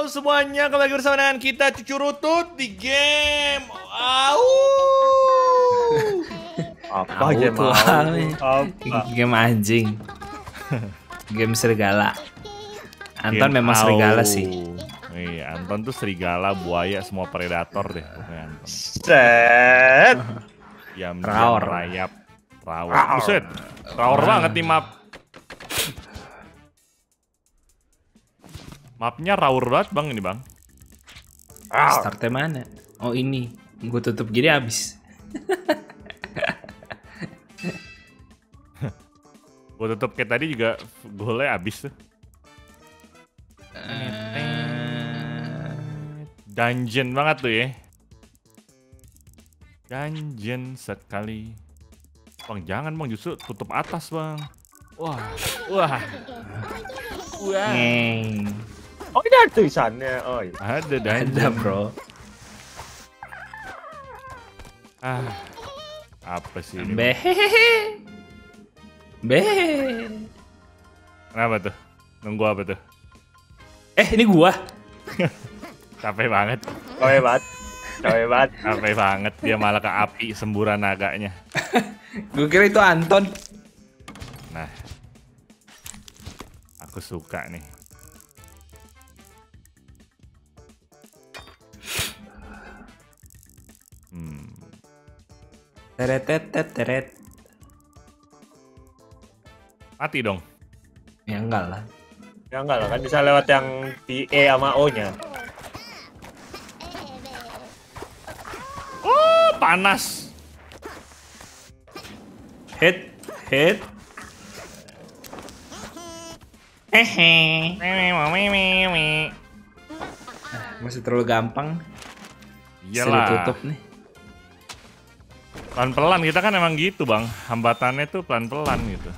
semuanya, kembali lagi bersama dengan kita Cucu Rutut di game Apa game Game anjing. Game serigala. Anton memang serigala sih. Iya, Anton tuh serigala, buaya, semua predator deh. Set. Raor. Rayap. Raor. Buset. Raor banget nih map. Mapnya raur banget bang ini bang. Startnya mana? Oh ini. Gue tutup gini habis. Gue tutup kayak tadi juga golnya habis tuh. Dungeon banget tuh ya. Dungeon sekali. Bang jangan bang, justru tutup atas bang. Wah. Ngeng. Oh ini ada tulisannya. Oh iya. Ada dungeon. Ada bro. Apa sih ini? Kenapa tuh? Nunggu apa tuh? Ini gua. Capek banget. Capek banget. Dia malah ke api semburan naganya. Gue kira itu Anton. Nah, aku suka nih. Teret. Mati dong. Ya enggak lah. Ya enggak lah, kan bisa lewat yang di E sama O-nya. Oh, panas. Hit. Masih terlalu gampang. Bisa Iyalah. ditutup nih. Pelan-pelan kita kan emang gitu bang. Hambatannya tuh pelan-pelan gitu.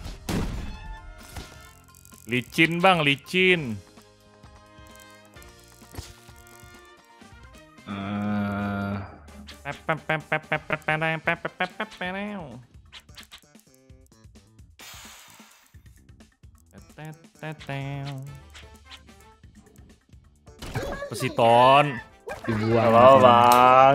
Licin bang, licin. Pesiton. Dibuang. Halo bang.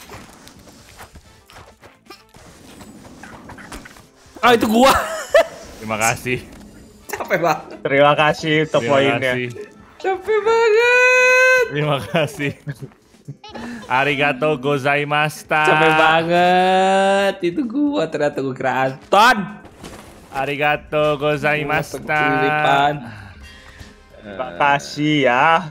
Itu gua. Terima kasih. Capek banget. Terima kasih untuk Terima poinnya. kasih. Capek banget. Terima kasih. Arigato gozaimashita. Capek banget. Itu gua, ternyata gua kira Anton. Arigato gozaimashita. Kelilipan. Terima kasih ya.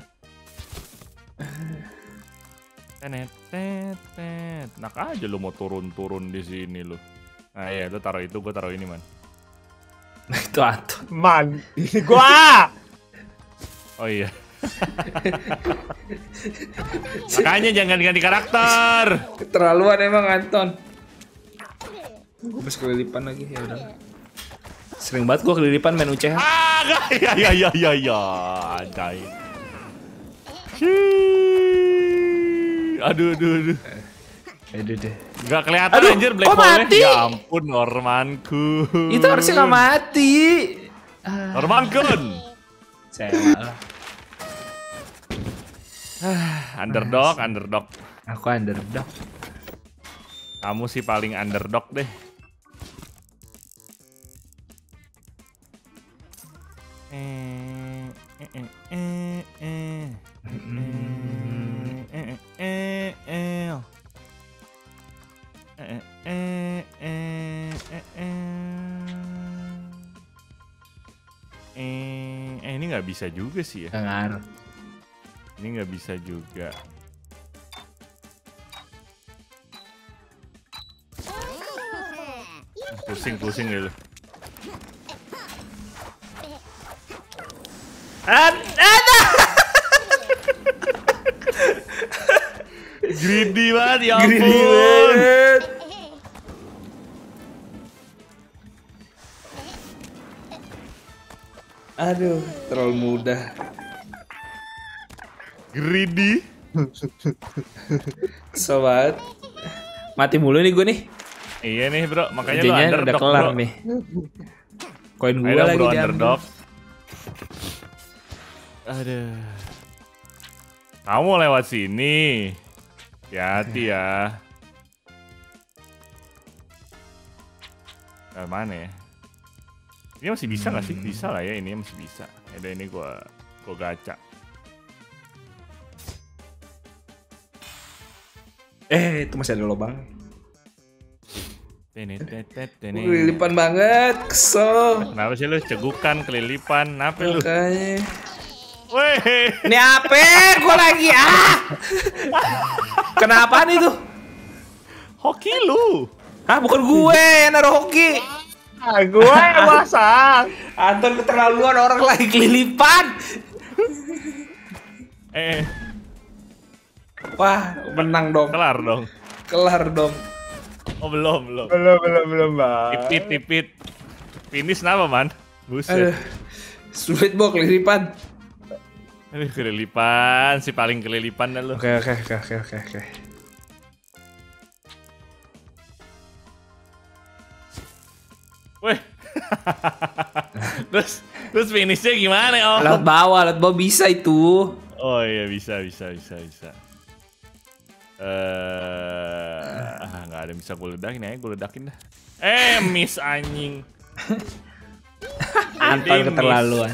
Nak aja lu mau turun di sini lu. Nah iya, lu taruh itu, gua taruh ini man. Itu Anton. Man, ini gua. Oh iya. Makanya jangan ganti karakter. Keterlaluan emang Anton. Gue bisa kelilipan lagi ya udah. Sering banget gue kelilipan main UCH. Ya, anjay. Aduh. Aduh deh. Gak kelihatan anjir black hole-nya. Mati? Ya ampun, Normanku. Itu harusnya nggak mati. Normankun. Saya Underdog. Aku underdog. Kamu sih paling underdog deh. Ini nggak bisa juga sih ya. Dengar. Ini nggak bisa juga. Pusing dulu. Greedy banget ya ampun. Aduh, terlalu mudah. Greedy. Sobat. Mati mulu nih gue nih. Iya nih bro, makanya lu Jadinya underdog udah kelar bro. nih. Koin gue Ayo lagi bro, diambil. underdog. Aduh. Kamu lewat sini. Hati-hati ya. Mana ya? Ini masih bisa nggak sih? Bisa lah ya, ini masih bisa. Ada ini gua gacha. Itu masih ada lubang. Ini. Kelilipan banget, kesel. Kenapa sih lu cegukan, kelilipan? Kenapa lu? Makanya. Weh. Ini apa? Gua lagi Kenapa nih tuh? Hoki lu. Hah, bukan gue yang naruh hoki. Gue yang masak. Anton keterlaluan, orang lagi kelilipan. Wah, menang dong. Kelar dong. Kelar dong. Oh, belum. Belum, Bang. Tipit. Finish kenapa, man? Buset. Sulit bok kelilipan. Aduh, kelilipan, si paling kelilipan dah lu. Oke. Weh. terus finishnya gimana, Om? Laut bawah bisa itu. Oh iya, bisa. Nggak ada yang bisa gue ledakin ya, gue ledakin dah. Miss anjing. Anton keterlaluan.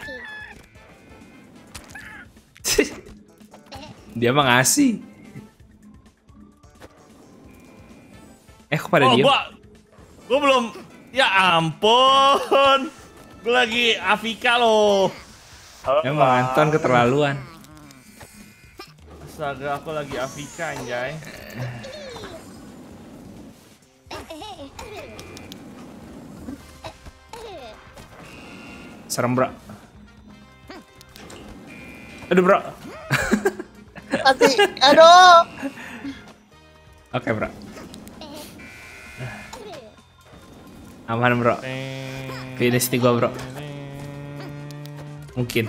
Dia mah ngasih. Kok pada diem? Gua belum. Ya ampun. Gue lagi Afika loh. Emang Anton keterlaluan. Astaga, aku lagi Afika anjay. Serem bro. Aduh bro. Aduh. Oke bro. Aman bro. Finish nih gua bro. Mungkin.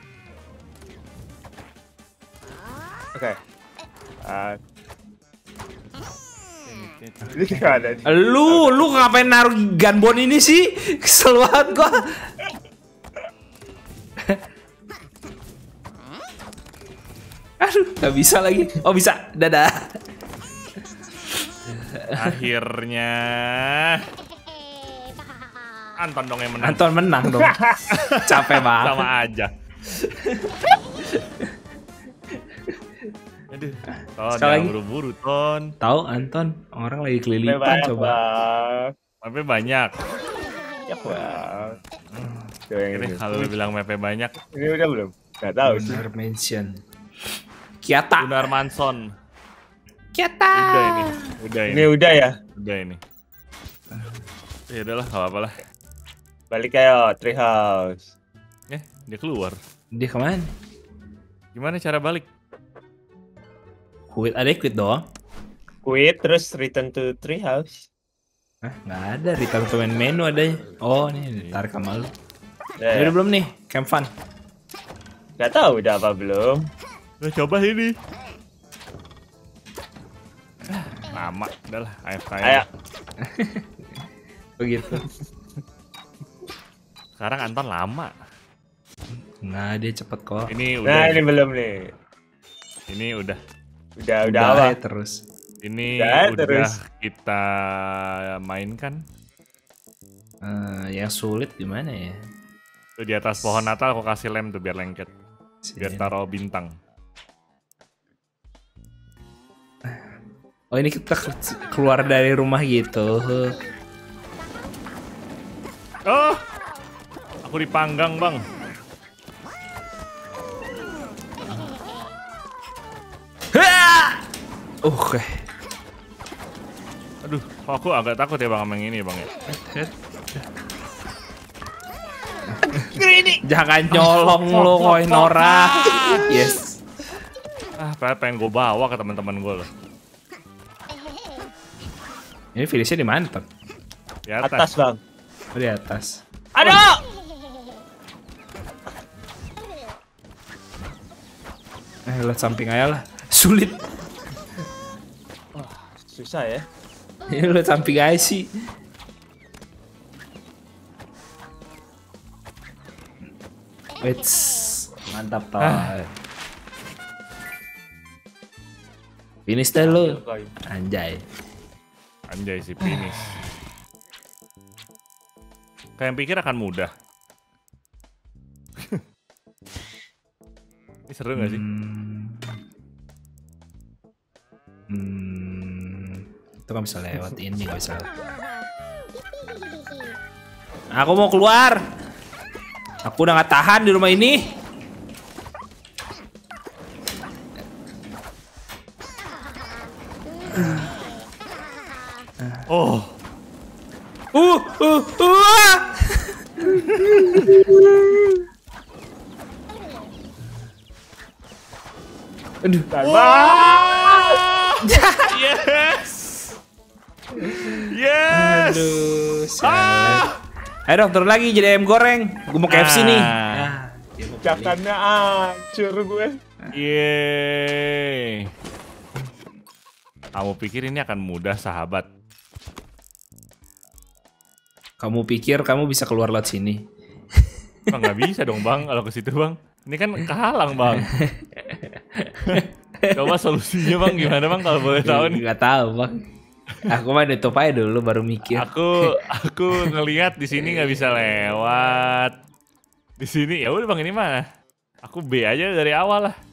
Oke. Ini nggak ada. Lu ngapain naruh gunbone ini sih? Kesel banget gua. Aduh, nggak bisa lagi. Oh bisa, dadah. Akhirnya Anton dong yang menang. Anton menang dong. Capek banget. Sama aja. Aduh, Ton, jangan buru-buru, Ton. Tahu Anton, orang lagi kelilipan coba. Mapnya banyak. Ya, Bang. Ini kalau bilang mapnya banyak. Ini udah belum? Nggak tahu sih. Lunar Mansion. Kiata. Lunar Mansion. Kiata. Udah ini. Ini udah ya? Udah ini. Ya udahlah, enggak apa-apa lah. Balik kayak Treehouse. Dia keluar. Dia kemana? Gimana cara balik? Quit, ada quit doang. Quit terus return to Treehouse. Nggak ada, return to main menu adanya. Oh, nih ditarik sama lu. Ya, Udah belum nih, camp fun. Nggak tahu udah apa belum. Udah coba sini. Lama, udahlah, AFK ya. Ayo. Begitu. Sekarang Anton lama. Nah, dia cepet kok. Ini udah. Nah, ini belum nih. Ini udah. Udah apa? Terus. Ini udah terus. kita mainkan. Yang sulit gimana ya? Tuh di atas pohon Natal aku kasih lem tuh biar lengket. Biar taruh bintang. Oh, ini kita keluar dari rumah gitu. Oh, aku dipanggang bang. Oke. Aduh, kok aku agak takut ya bang sama yang ini bang ya. Jangan nyolong lo koin Nora. Yes. Pengen gue bawa ke teman-teman gue loh. Ini finishnya di mana, Ton? Di atas. Atas, Bang. Oh, di atas. Aduh! Lihat samping aja lah. Sulit. Susah ya. Ini lihat samping aja sih. Wits. Mantap, Ton. Finish deh lu. Anjay. Anjay sih finish. Kayak yang pikir akan mudah. Ini seru gak sih? Itu kan bisa lewat ini, gak bisa. Aku mau keluar. Aku udah gak tahan di rumah ini. Oh. Aduh. Yes. Yes. Aduh, ayo dong, turun lagi jadi ayam goreng. Gue mau KFC nih. Cakannya hancur gue. Yeay. Kamu pikir ini akan mudah, sahabat? Kamu pikir kamu bisa keluar lewat sini? Bang, nggak bisa dong bang, kalau ke situ bang. Ini kan kehalang bang. Coba solusinya bang gimana bang kalau boleh tahu nih? Nggak tahu bang. Aku mah nutup aja dulu baru mikir. Aku ngelihat di sini nggak bisa lewat. Di sini ya udah bang, ini mah. Aku B aja dari awal lah.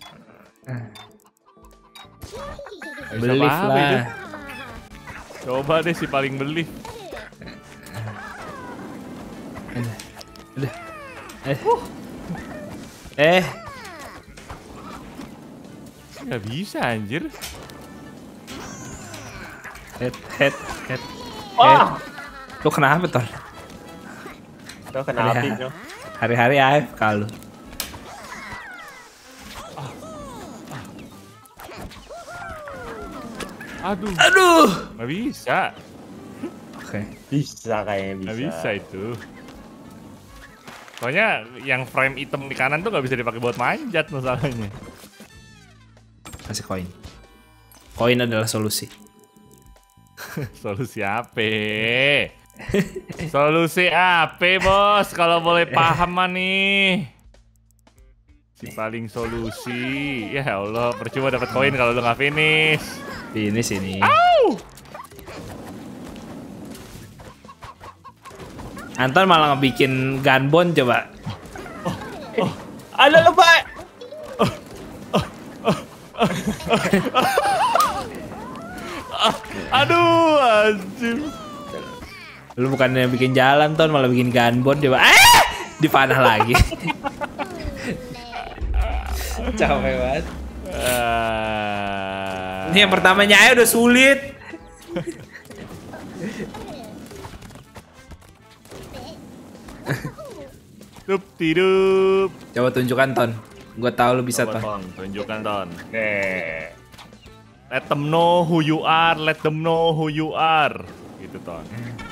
Belief lah. Coba deh si paling belief. Nggak bisa anjir. Head. Wah. Lu kenapa Ton? Tuh kena api tuh. Hari-hari AFK lu. Aduh. Nggak bisa. Oke. Bisa kayaknya bisa. Nggak bisa itu. Soalnya yang frame item di kanan tuh nggak bisa dipakai buat manjat masalahnya. Kasih koin. Koin adalah solusi. Solusi apa? Solusi apa bos? Kalau boleh paham mah nih. Si paling solusi. Ya Allah, percuma dapat koin kalau lu nggak finish. Ini sini. Anton malah ngebikin gunbone coba. Ada lebay. Aduh, anjir. Lu bukannya bikin jalan Ton, malah bikin gunbone coba. Dipanah lagi. Capek banget. Ini yang pertamanya aja udah sulit. Tidup. Coba tunjukkan Ton. Gua tahu lu bisa Ton. Tunjukkan Ton. Nih. Let them know who you are. Let them know who you are. Gitu Ton.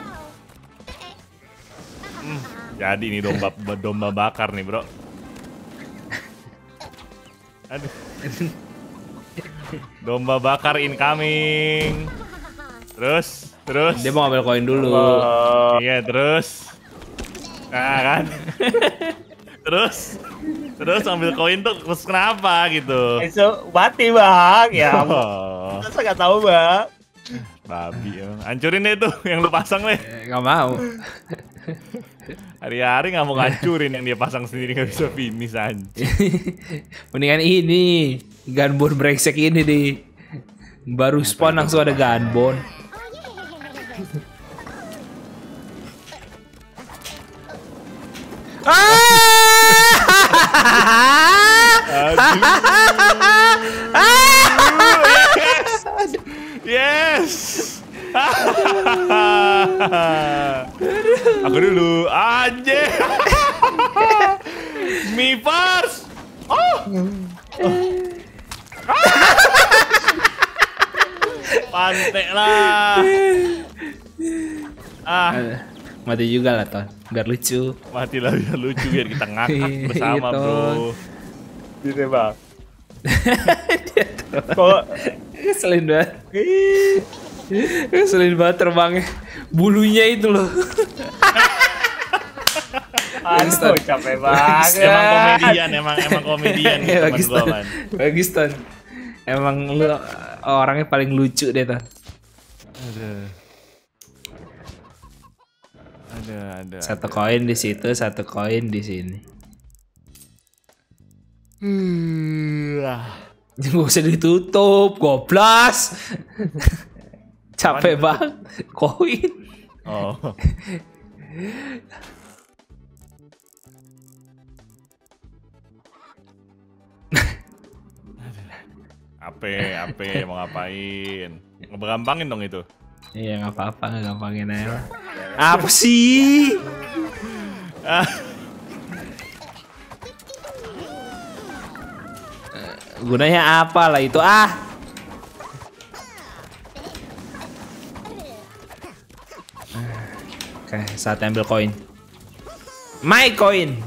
Jadi ini domba bakar nih bro. Aduh. Domba bakar incoming. Terus. Dia mau ngambil koin dulu. Iya terus. Nah kan. Terus ambil koin tuh terus kenapa gitu? Itu mati bang, ya. Oh. Masa nggak tahu bang? Babi emang. Hancurin deh tuh yang lu pasang deh. Gak mau. Hari-hari nggak mau ngancurin yang dia pasang sendiri nggak bisa finish anjir. Mendingan ini gunbone brengsek ini deh. Baru spawn langsung ada gunbone. Yes. Aku dulu anjir. Me first. Pantek lah. Mati juga lah Ton, biar lucu. Mati lah biar lucu, biar kita ngakak bersama bro. Gitu bang. Kok Ngeselin banget. Ngeselin banget terbangnya. Bulunya itu loh. aduh capek banget. Emang komedian nih temen gua man. Bagus Ton. Emang lu orangnya paling lucu deh tuh. Ada. Satu koin di situ, satu koin di sini. Gak usah ditutup, goblas. Capek banget, koin. Oh. Ape, mau ngapain? Ngegampangin dong itu. Iya nggak apa-apa, gampangin aja. Apa sih? Gunanya apa lah itu Oke, saat ambil koin. My coin.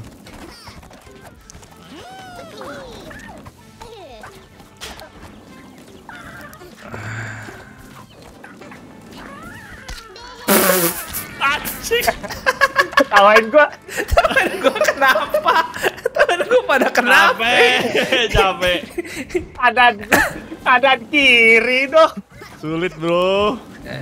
Anjing. Tawain gua. Temen gue kenapa? Temen gue pada kenapa? Capek. Kanan kiri dong. Sulit, bro.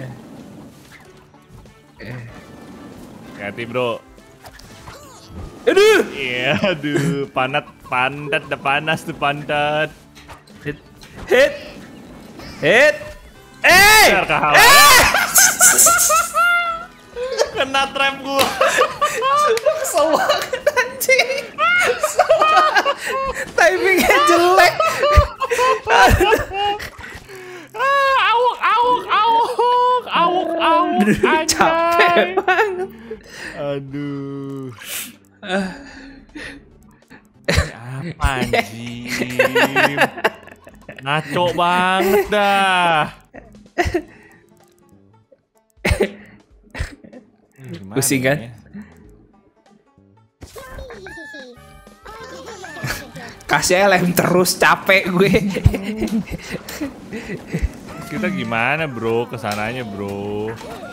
Hati, bro. Aduh. Iya, aduh, pandat udah panas tuh pantat. Hit. Biar kehalau. Kena trap gua. Kesel banget anjing. Timingnya jelek. Awuk, Capek banget. Aduh. Apa anjing? Ngaco banget dah. Pusing kan? Kasih lem terus, capek gue. Kita gimana, bro? Kesananya, bro.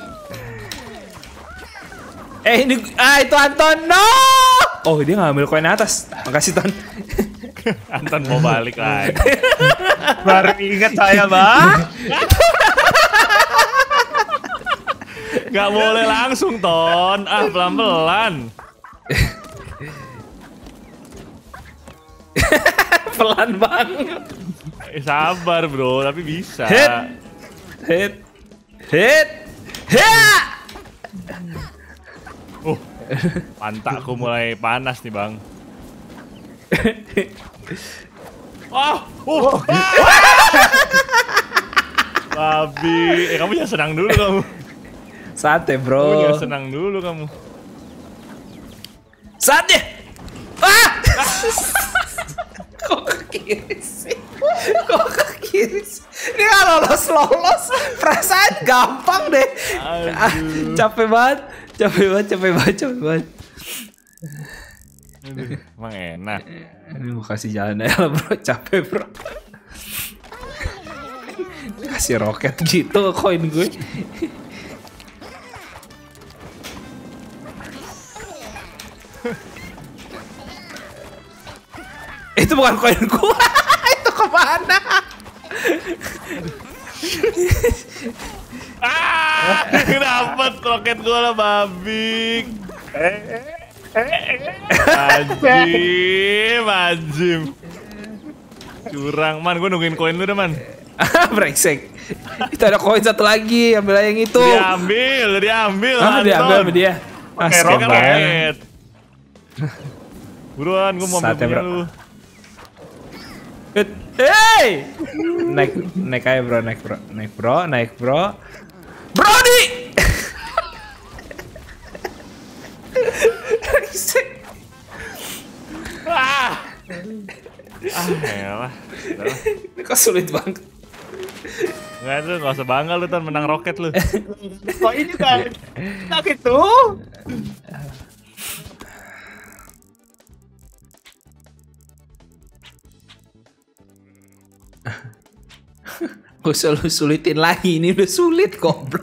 Ini itu Anton, no! Oh, dia ngambil koin atas. Makasih, Ton. Anton mau balik lagi. Baru ingat saya, Bang. Gak boleh langsung, Ton. Pelan-pelan. Pelan banget. Sabar, bro. Tapi bisa. Hit. Pantakku mulai panas nih, Bang. Babi. Kamu jangan senang dulu kamu. Santai, Kamu bro. jangan senang dulu kamu. Saatnya. Kok ke kiri sih? Ini nggak lolos. Perasaan gampang deh. Capek banget. Aduh, emang enak. Ini mau kasih jalan aja lah, bro. Capek, bro. Kasih roket gitu koin gue. Itu bukan koin gua. Itu kemana? Dapet roket gua lah, babi. Anjim. Curang, Man. Gua nungguin koin lu dah, Man. Brengsek. Itu ada koin satu lagi, ambil aja yang itu. Diambil. Diambil sama dia. Pakai roket. Buruan, gua mau ambil punya lu. Hey! Naik aja, bro. Naik, bro. Brody! Elah. Ini kok sulit banget. Nggak usah bangga lu, Ton, menang roket lu. Kok ini kan? Tak gitu. Gak usah lu sulitin lagi, ini udah sulit goblok.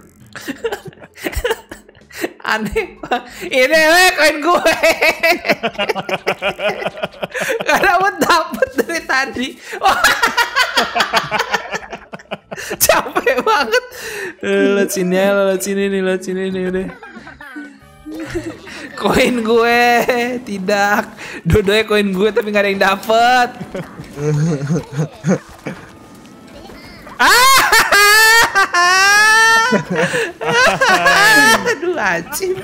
Aneh banget. Ini koin gue. Gak dapet dari tadi. capek banget. Lihat sini ya, lihat sini nih udah. Koin gue tidak. Dua-duanya koin gue tapi nggak ada yang dapet. Aduh anjing.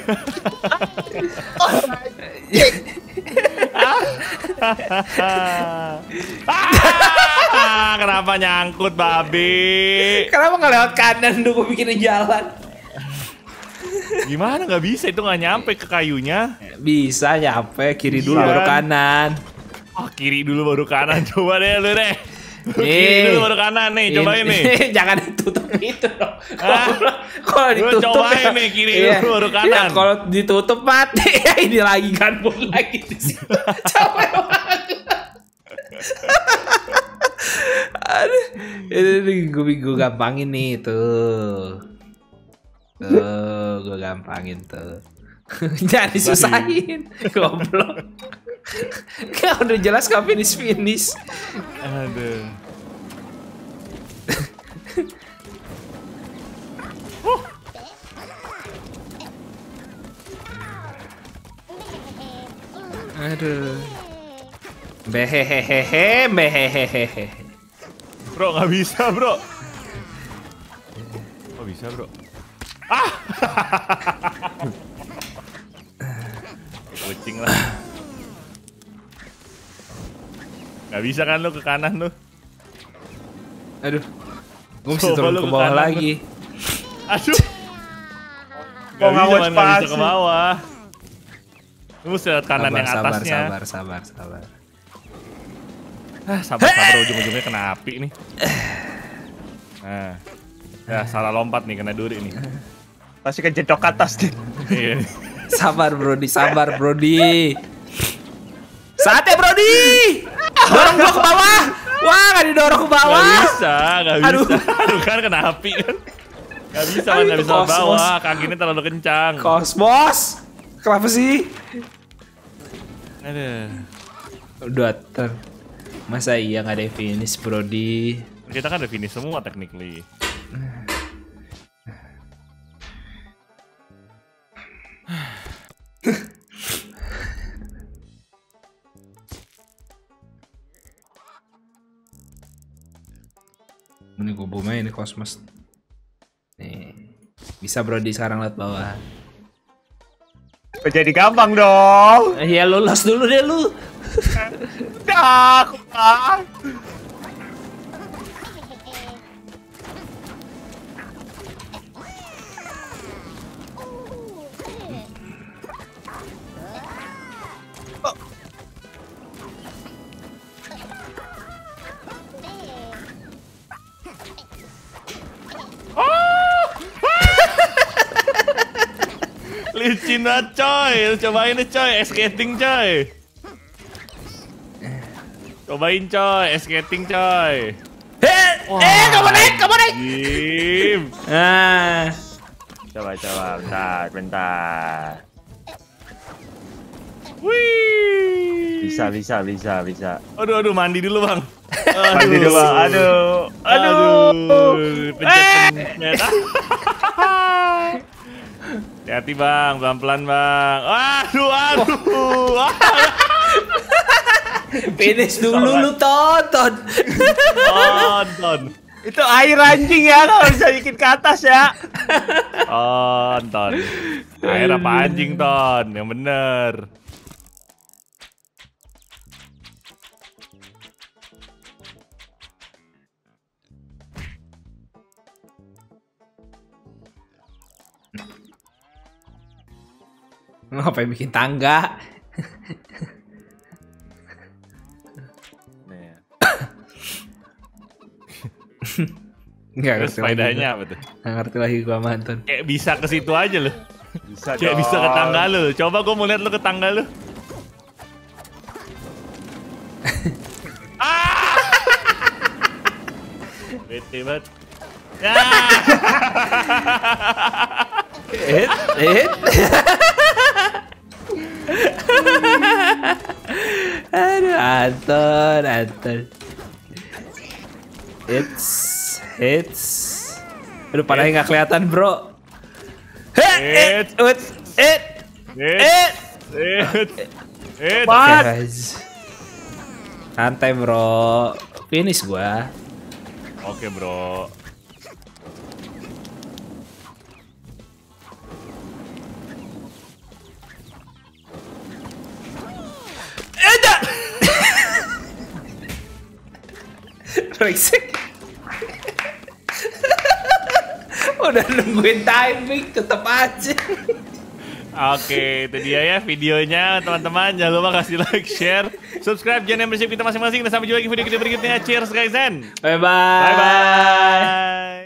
Kenapa nyangkut babi? Kenapa nggak lewat kanan dulu bikin jalan? Gimana nggak bisa itu nggak nyampe ke kayunya? Bisa nyampe kiri dulu baru kanan. Oh kiri dulu baru kanan, coba deh lu deh. Kiri dulu baru kanan nih, cobain nih. Jangan ditutup itu dong. Kalau ditutup cobain nih kiri dulu baru kanan. Kalau ditutup mati ya ini lagi gambut lagi di situ. Capek banget. Aduh, ini gue gampangin nih tuh. Tuh, gue gampangin tuh. Jangan disusahin, goblok. Kan udah jelas gak finish. Aduh. Aduh. Behehehe. Bro, nggak bisa, bro. Oh, bisa, bro. Ah! Kucing lah. Nggak bisa kan lu ke kanan lu? Aduh. Gue mesti turun ke bawah lagi. Aduh. Kok nggak bisa spasi? ke bawah. Lu mesti lihat kanan yang atasnya. Sabar. Sabar ujung-ujungnya kena api nih. Nah. Ya salah lompat nih kena duri nih. Pasti kejedok ke atas nih. Iya. Sabar Brody. Saatnya Brody. Dorong gua ke bawah. Wah, nggak didorong ke bawah. Gak bisa. Aduh. Aduh kan kena api kan. Gak bisa man, gak bisa ke bawah. Kakinya terlalu kencang. Kosmos. Kenapa sih? Aduh. Udah masa iya nggak ada yang finish Brody? Kita kan udah finish semua technically. Ini gue boomnya ini Kosmos. Nih. Bisa Brody sekarang lihat bawah. Jadi gampang dong. Ya lolos dulu deh lu. Dah, aku kan. Licin banget coy, lu cobain deh coy, skating coy. Cobain coy, skating coy. Kamu naik. Gim. Ah. Coba, bentar. Wih. Bisa. Aduh, mandi dulu bang. Mandi dulu, Bang. Aduh. Pencet. Hati-hati bang, pelan-pelan bang. Aduh. Finish dulu lu tonton. Itu air anjing ya, kalau bisa bikin ke atas ya. Ton. Air apa anjing ton? Yang bener. Ngapain bikin tangga? Nggak ngerti faedahnya apa tuh? Nggak ngerti lagi gua mantan. Kayak bisa ke situ aja loh. Bisa Kayak dong. bisa ke tangga lu. Coba gua mau lihat lu ke tangga lu. Bete banget. Ya. Aduh, Anton. Hits. Aduh, padahal nggak kelihatan, bro. Hit. Guys. Santai, bro. Finish gua. Oke, bro. Brengsek. Udah nungguin timing tetap aja. Oke, itu dia ya videonya teman-teman. Jangan lupa kasih like, share, subscribe, jangan membership kita masing-masing. Dan sampai jumpa lagi video berikutnya. Cheers guys, and Bye bye. bye bye.